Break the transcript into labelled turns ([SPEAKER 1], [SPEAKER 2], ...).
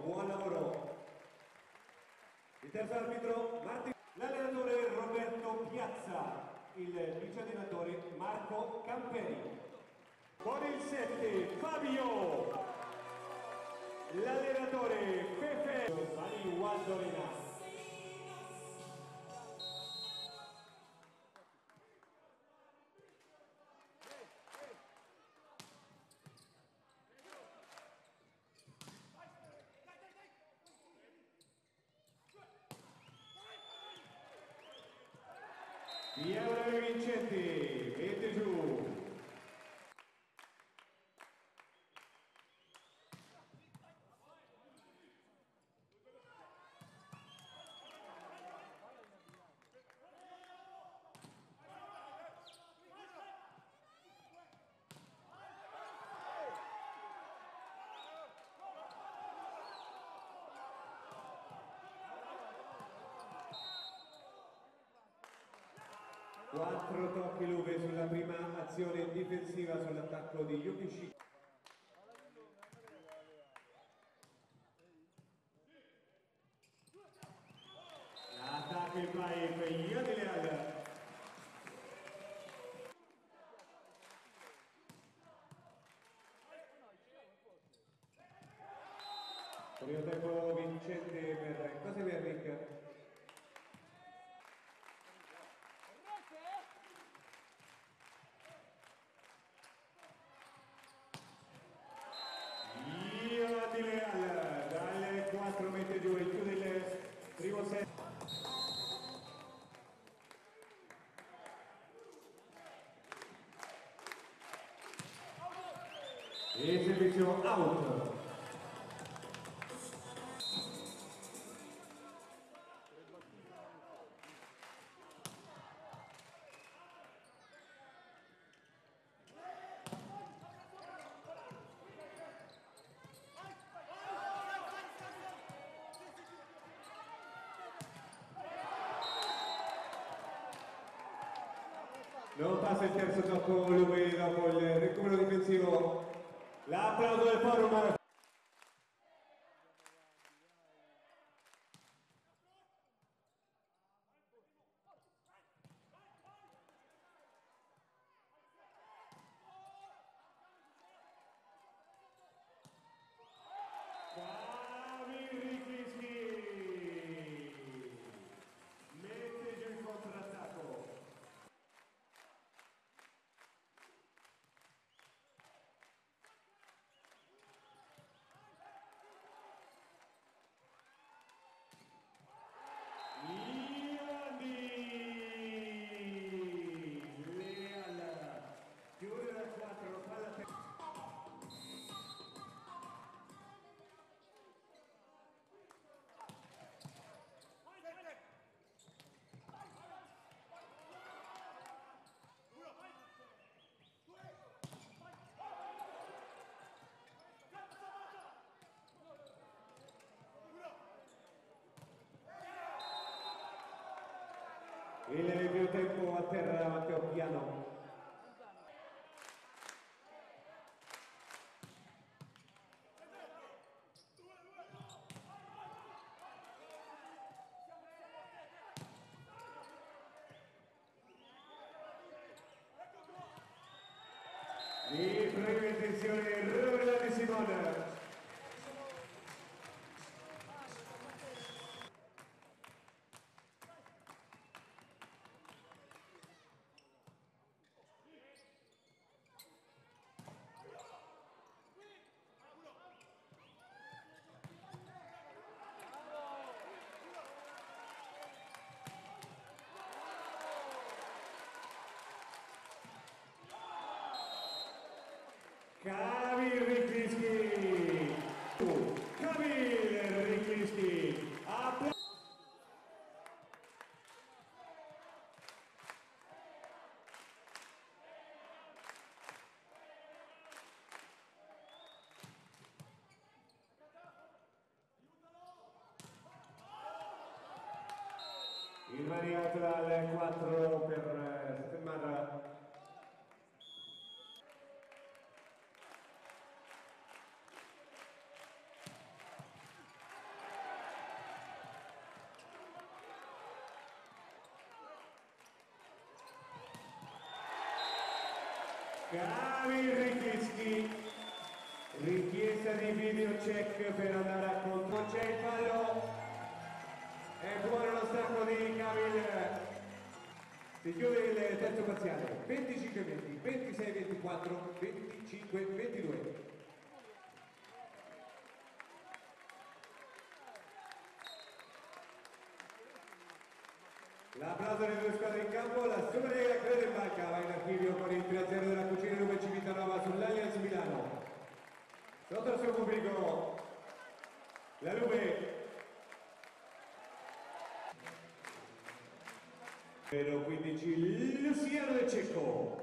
[SPEAKER 1] buon lavoro. Il terzo arbitro Martin, l'allenatore Roberto Piazza, il vice allenatore Marco Camperi. Con il 7 Fabio, l'allenatore Pepe Giovanni Waldorina. Piero Vincenti, mette giù. Quattro tocchi Luve sulla prima azione difensiva sull'attacco di Yukishi. L'attacco in play per Yadileal. Primo tempo vincente per Kosevernik. Yadileal dalle 4 mette giù e chiude il primo set. Il servizio out. Non passa il terzo tocco Luve dopo il recupero difensivo. L'applauso del forum. Davide Richischi mette giù il contrattacco. Leal chiude da 4, palla per... Il primo tempo a terra Matteo Piano. Di prima intenzione Roberto Di Simone. Kamil Rikliski. Kamil Rikliski. Il variato dal 4 per settimana. Kamil Rikicki, richiesta di video check per andare a controllo, c'è il fallo, è buono lo stacco di Kamil, si chiude il terzo parziale, 25-20, 26-24, 25-22. L'applauso delle due squadre in campo, la Super Lega Credenbacca va in archivio con il 3-0 della cucina Lume Civitanova sull'Allianz Milano. Sotto il suo pubblico, la Lume. Numero 15, Luciano De Cecco.